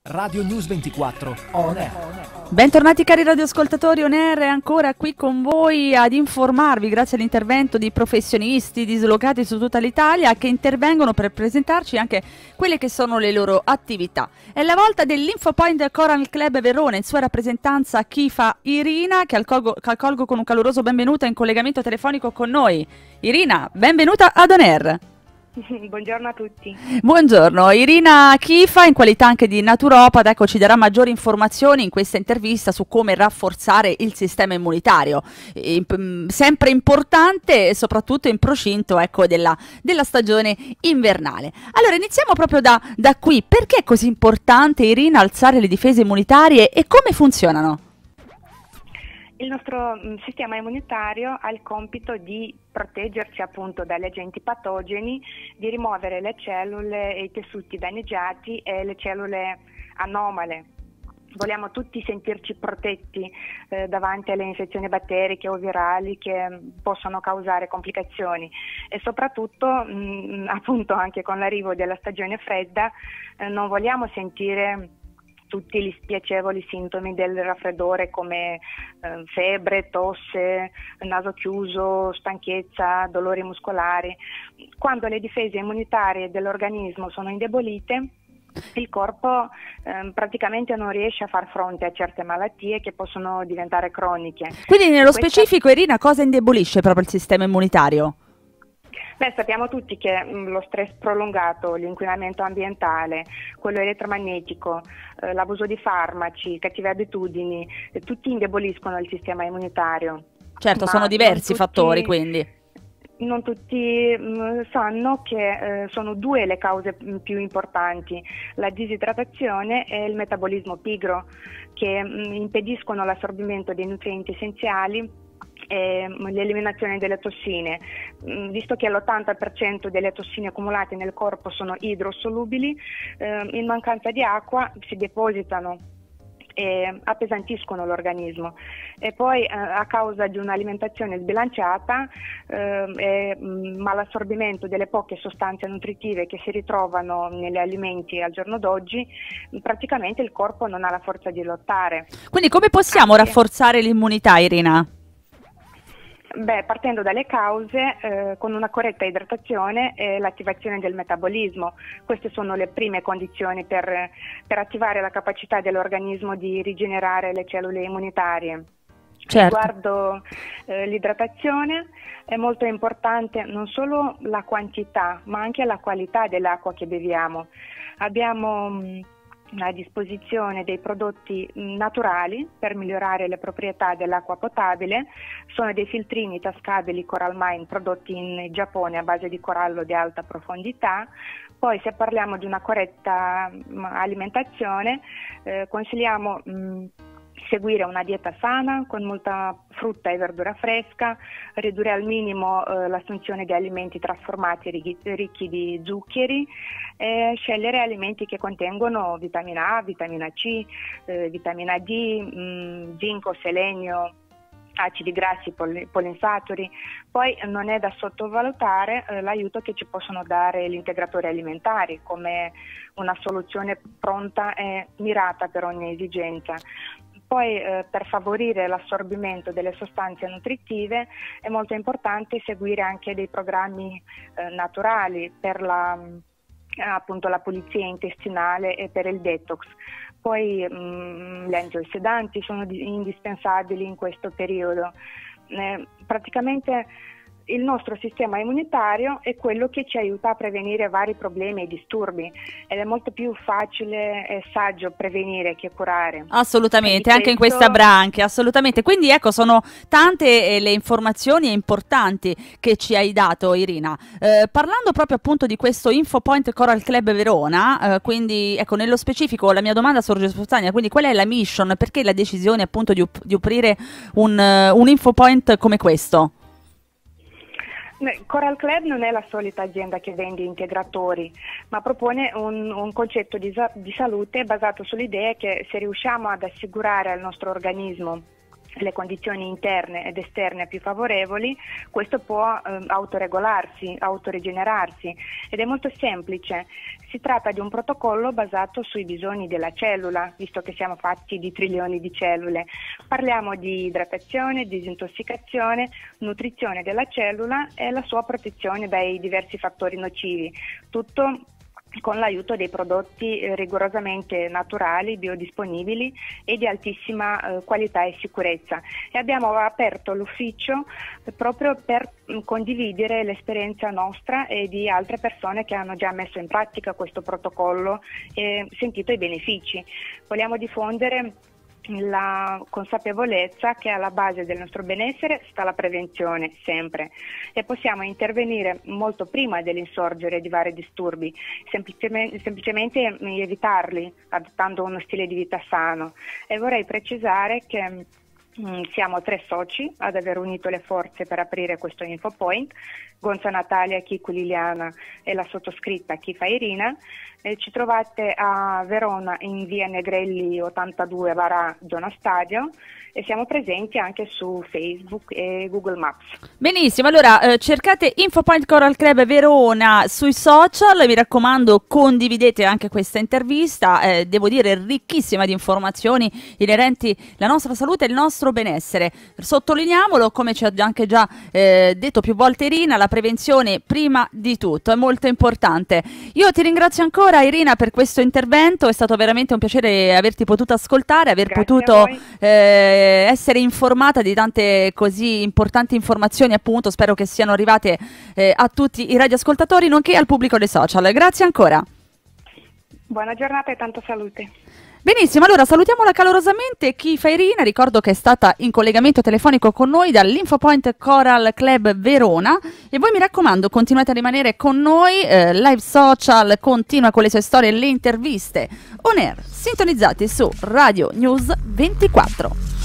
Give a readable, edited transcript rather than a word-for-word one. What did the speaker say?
Radio News 24 On Air. Bentornati cari radioascoltatori, On Air è ancora qui con voi ad informarvi grazie all'intervento di professionisti dislocati su tutta l'Italia che intervengono per presentarci anche quelle che sono le loro attività. È la volta dell'Infopoint Coral Club Verona, in sua rappresentanza Kifa Irina, che accolgo con un caloroso benvenuto in collegamento telefonico con noi. Irina, benvenuta ad On Air. Buongiorno a tutti. Buongiorno, Irina Kifa, in qualità anche di naturopata, ci darà maggiori informazioni in questa intervista su come rafforzare il sistema immunitario, sempre importante e soprattutto in procinto della stagione invernale. Allora iniziamo proprio da qui. Perché è così importante, Irina, alzare le difese immunitarie e come funzionano? Il nostro sistema immunitario ha il compito di proteggerci appunto dagli agenti patogeni, di rimuovere le cellule e i tessuti danneggiati e le cellule anomale. Vogliamo tutti sentirci protetti davanti alle infezioni batteriche o virali che possono causare complicazioni e soprattutto appunto anche con l'arrivo della stagione fredda non vogliamo sentire tutti gli spiacevoli sintomi del raffreddore come febbre, tosse, naso chiuso, stanchezza, dolori muscolari. Quando le difese immunitarie dell'organismo sono indebolite, il corpo praticamente non riesce a far fronte a certe malattie che possono diventare croniche. Quindi nello specifico, Irina, cosa indebolisce proprio il sistema immunitario? Beh, sappiamo tutti che lo stress prolungato, l'inquinamento ambientale, quello elettromagnetico, l'abuso di farmaci, cattive abitudini, tutti indeboliscono il sistema immunitario. Certo, sono diversi fattori quindi. Non tutti sanno che sono due le cause più importanti, la disidratazione e il metabolismo pigro, che impediscono l'assorbimento dei nutrienti essenziali e l'eliminazione delle tossine. Visto che l'80% delle tossine accumulate nel corpo sono idrosolubili, in mancanza di acqua si depositano e appesantiscono l'organismo e poi a causa di un'alimentazione sbilanciata e malassorbimento delle poche sostanze nutritive che si ritrovano negli alimenti al giorno d'oggi, praticamente il corpo non ha la forza di lottare. Quindi come possiamo rafforzare l'immunità, Irina? Beh, partendo dalle cause, con una corretta idratazione e l'attivazione del metabolismo. Queste sono le prime condizioni per attivare la capacità dell'organismo di rigenerare le cellule immunitarie. Certo. Riguardo l'idratazione è molto importante non solo la quantità, ma anche la qualità dell'acqua che beviamo. Abbiamo a disposizione dei prodotti naturali per migliorare le proprietà dell'acqua potabile. Sono dei filtrini tascabili Coral Mine prodotti in Giappone a base di corallo di alta profondità. Poi se parliamo di una corretta alimentazione consigliamo seguire una dieta sana con molta frutta e verdura fresca, ridurre al minimo l'assunzione di alimenti trasformati ricchi di zuccheri, scegliere alimenti che contengono vitamina A, vitamina C, vitamina D, zinco, selenio, acidi grassi, polinsaturi. Poi non è da sottovalutare l'aiuto che ci possono dare gli integratori alimentari come una soluzione pronta e mirata per ogni esigenza. Poi per favorire l'assorbimento delle sostanze nutritive è molto importante seguire anche dei programmi naturali per appunto la pulizia intestinale e per il detox. Poi gli antiossidanti sono indispensabili in questo periodo. Praticamente il nostro sistema immunitario è quello che ci aiuta a prevenire vari problemi e disturbi ed è molto più facile e saggio prevenire che curare. Assolutamente, anche in questa branca, assolutamente. Quindi ecco, sono tante le informazioni importanti che ci hai dato, Irina. Parlando proprio appunto di questo Infopoint Coral Club Verona, quindi ecco, nello specifico la mia domanda sorge spontanea, quindi qual è la mission, perché la decisione appunto di offrire un Infopoint come questo? Coral Club non è la solita azienda che vende integratori, ma propone un concetto di salute basato sull'idea che se riusciamo ad assicurare al nostro organismo le condizioni interne ed esterne più favorevoli, questo può autoregolarsi, autorigenerarsi, ed è molto semplice. Si tratta di un protocollo basato sui bisogni della cellula, visto che siamo fatti di trilioni di cellule. Parliamo di idratazione, disintossicazione, nutrizione della cellula e la sua protezione dai diversi fattori nocivi. Tutto con l'aiuto dei prodotti rigorosamente naturali, biodisponibili e di altissima qualità e sicurezza. E abbiamo aperto l'ufficio proprio per condividere l'esperienza nostra e di altre persone che hanno già messo in pratica questo protocollo e sentito i benefici. Vogliamo diffondere la consapevolezza che alla base del nostro benessere sta la prevenzione, sempre, e possiamo intervenire molto prima dell'insorgere di vari disturbi, semplicemente evitarli adottando uno stile di vita sano. E vorrei precisare che siamo 3 soci ad aver unito le forze per aprire questo InfoPoint: Gonza Natalia, Chico Liliana e la sottoscritta Chifa Irina. Ci trovate a Verona in via Negrelli 82 Varà, zona Stadio, e siamo presenti anche su Facebook e Google Maps. Benissimo, allora cercate InfoPoint Coral Club Verona sui social, mi raccomando condividete anche questa intervista, devo dire ricchissima di informazioni inerenti alla nostra salute e il nostro benessere. Sottolineiamolo, come ci ha anche già detto più volte Irina, la prevenzione prima di tutto è molto importante. Io ti ringrazio ancora Irina per questo intervento, è stato veramente un piacere averti potuto ascoltare, aver potuto essere informata di tante così importanti informazioni, appunto, spero che siano arrivate a tutti i radioascoltatori nonché al pubblico dei social. Grazie ancora. Buona giornata e tanta salute. Benissimo, allora salutiamola calorosamente Chifa Irina, ricordo che è stata in collegamento telefonico con noi dall'InfoPoint Coral Club Verona, e voi mi raccomando continuate a rimanere con noi, live social continua con le sue storie e le interviste on air, sintonizzati su Radio News 24.